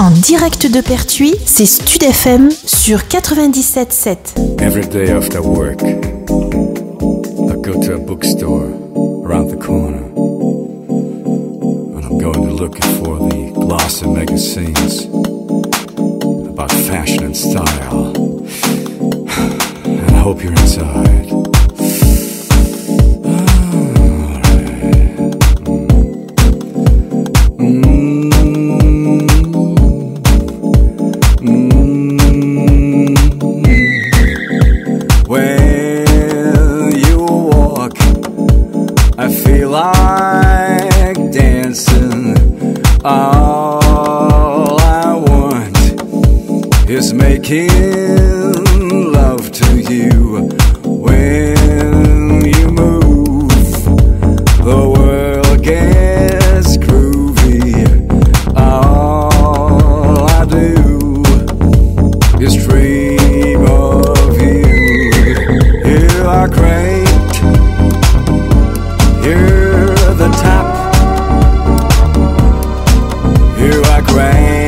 En direct de Pertuis, c'est Stud FM sur 97.7. Every day after work, I go to a bookstore around the corner. And I'm going to look for the glossy magazines about fashion and style. And I hope you're inside. Like dancing, all I want is making love to you. When you move, the world gets groovy. All I do is dream of you. You are great. You're the top. You are great.